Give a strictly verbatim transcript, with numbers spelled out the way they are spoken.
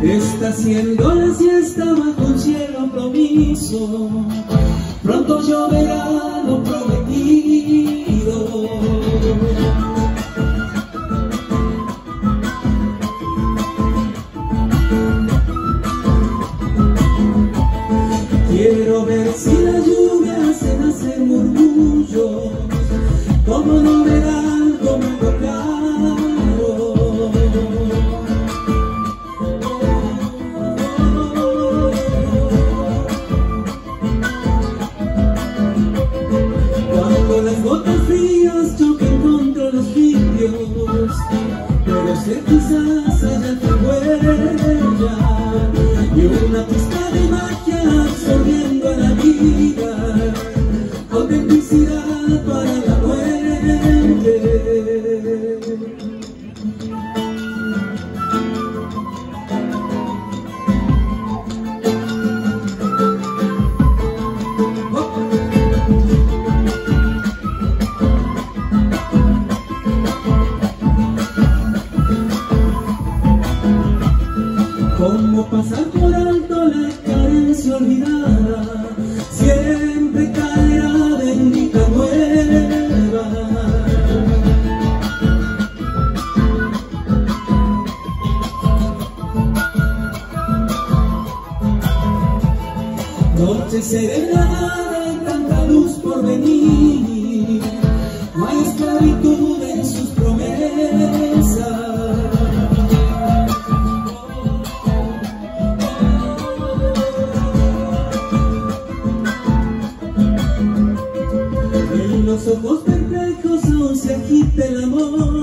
Está haciendo la siesta bajo un cielo promiso, pronto lloverá lo prometido. Quiero ver si la lluvia hace nacer murmullos, como no verán como algo claro. Cuando las gotas frías choquen contra los vidrios, pero sé quizás haya tu huella y una pista de magia absorbiendo a la vida, autenticidad para la muerte. Cómo pasar por alto la carencia olvidada, siempre caerá bendita nueva. Noche serenada y tanta luz por venir, no hay esclavitud en sus promesas. En los ojos perplejos aún se agita el amor.